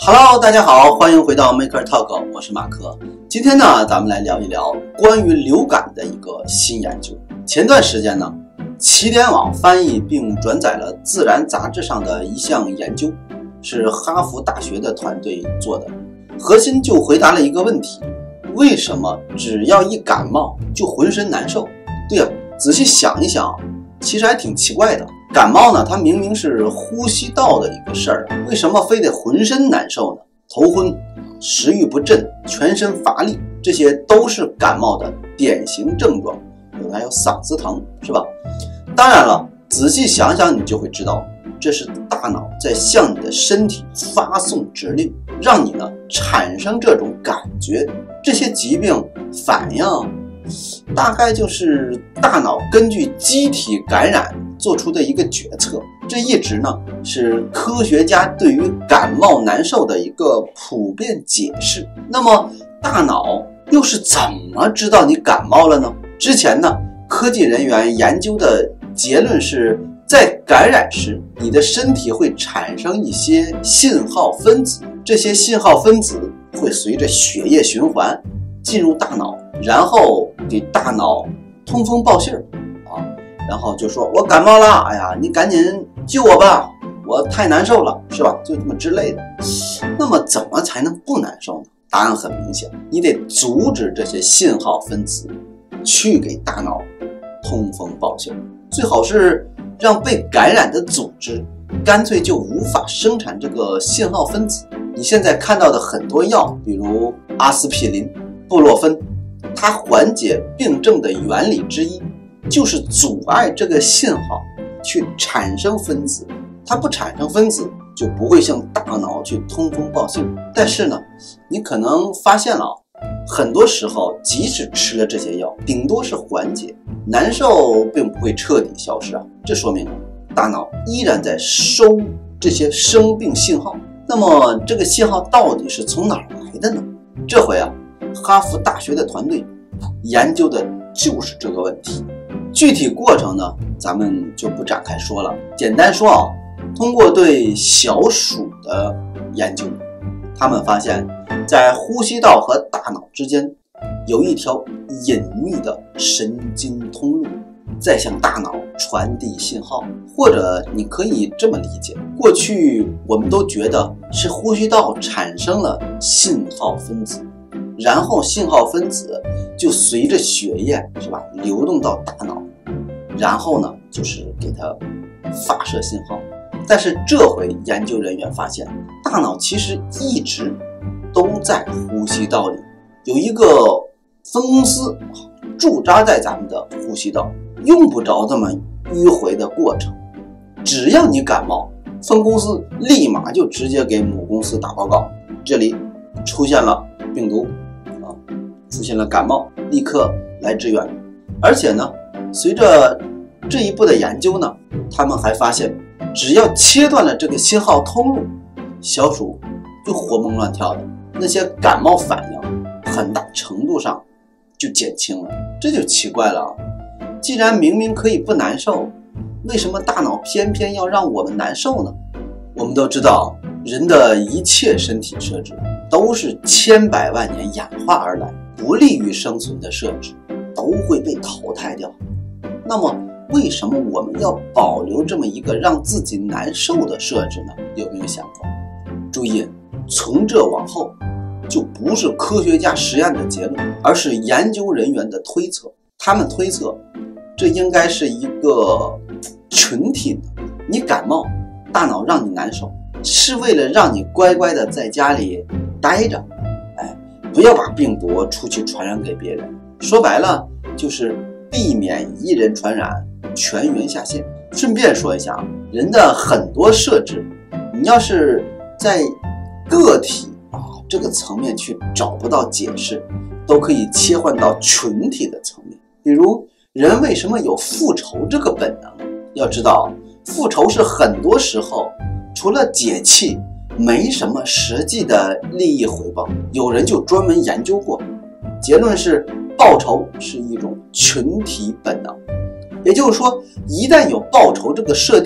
Hello， 大家好，欢迎回到 Maker Talk， 我是马克。今天呢，咱们来聊一聊关于流感的一个新研究。前段时间呢，起点网翻译并转载了《自然》杂志上的一项研究，是哈佛大学的团队做的，核心就回答了一个问题：为什么只要一感冒就浑身难受？对呀，仔细想一想，其实还挺奇怪的。感冒呢，它明明是呼吸道的一个事儿，为什么非得浑身难受呢？头昏、食欲不振、全身乏力，这些都是感冒的典型症状。有的还有嗓子疼，是吧？当然了，仔细想想你就会知道，这是大脑在向你的身体发送指令，让你呢产生这种感觉。这些疾病反应大概就是大脑根据机体感染做出的一个决策，这一直呢是科学家对于感冒难受的一个普遍解释。那么大脑又是怎么知道你感冒了呢？之前呢，科技人员研究的结论是在感染时，你的身体会产生一些信号分子，这些信号分子会随着血液循环进入大脑，然后给大脑通风报信儿啊，然后就说我感冒了，哎呀，你赶紧救我吧，我太难受了，是吧？就这么之类的。那么怎么才能不难受呢？答案很明显，你得阻止这些信号分子去给大脑通风报信儿，最好是让被感染的组织干脆就无法生产这个信号分子。你现在看到的很多药，比如阿司匹林、布洛芬，它缓解病症的原理之一就是阻碍这个信号去产生分子，它不产生分子就不会向大脑去通风报信。但是呢，你可能发现了，很多时候即使吃了这些药，顶多是缓解，难受并不会彻底消失啊。这说明大脑依然在收这些生病信号。那么这个信号到底是从哪儿来的呢？这回哈佛大学的团队研究的就是这个问题。具体过程呢，咱们就不展开说了。简单说通过对小鼠的研究，他们发现在呼吸道和大脑之间有一条隐秘的神经通路，在向大脑传递信号。或者你可以这么理解，过去我们都觉得是呼吸道产生了信号分子，然后信号分子就随着血液是吧流动到大脑，然后呢就是给它发射信号。但是这回研究人员发现，大脑其实一直都在呼吸道里，有一个分公司驻扎在咱们的呼吸道，用不着这么迂回的过程。只要你感冒，分公司立马就直接给母公司打报告，这里出现了病毒出现了感冒，立刻来支援。而且呢，随着这一步的研究呢，他们还发现，只要切断了这个信号通路，小鼠就活蹦乱跳的，那些感冒反应很大程度上就减轻了。这就奇怪了，既然明明可以不难受，为什么大脑偏偏要让我们难受呢？我们都知道，人的一切身体设置都是千百万年演化而来，不利于生存的设置都会被淘汰掉。那么为什么我们要保留这么一个让自己难受的设置呢？有没有想过？注意，从这往后就不是科学家实验的结论，而是研究人员的推测。他们推测这应该是一个群体的，你感冒，大脑让你难受，是为了让你乖乖的在家里待着，不要把病毒出去传染给别人。说白了就是避免一人传染，全员下线。顺便说一下，人的很多设置，你要是在个体这个层面去找不到解释，都可以切换到群体的层面。比如人为什么有复仇这个本能？要知道，复仇是很多时候除了解气没什么实际的利益回报。有人就专门研究过，结论是报仇是一种群体本能。也就是说，一旦有报仇这个设定，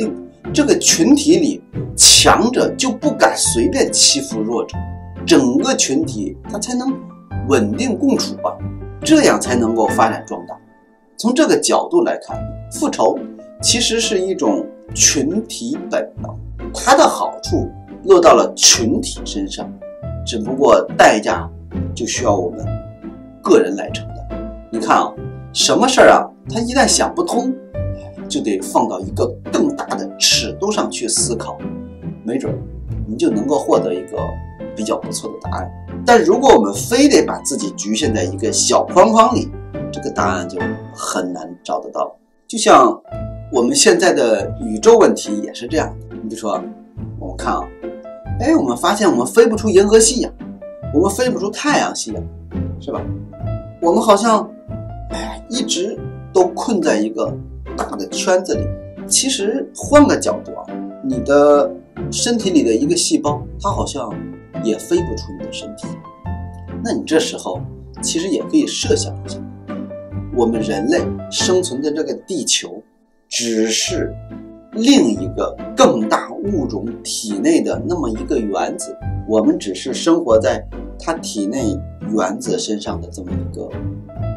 这个群体里强者就不敢随便欺负弱者，整个群体它才能稳定共处吧，这样才能够发展壮大。从这个角度来看，复仇其实是一种群体本能，它的好处落到了群体身上，只不过代价就需要我们个人来承担。你看啊，什么事儿啊，它一旦想不通，就得放到一个更大的尺度上去思考，没准你就能够获得一个比较不错的答案。但如果我们非得把自己局限在一个小框框里，这个答案就很难找得到。就像我们现在的宇宙问题也是这样的，你比如说我们看啊，我们发现我们飞不出银河系呀，我们飞不出太阳系呀，是吧？我们好像一直都困在一个大的圈子里。其实换个角度啊，你的身体里的一个细胞，它好像也飞不出你的身体。那你这时候其实也可以设想一下，我们人类生存的这个地球只是另一个更大物种体内的那么一个原子，我们只是生活在它体内原子身上的这么一个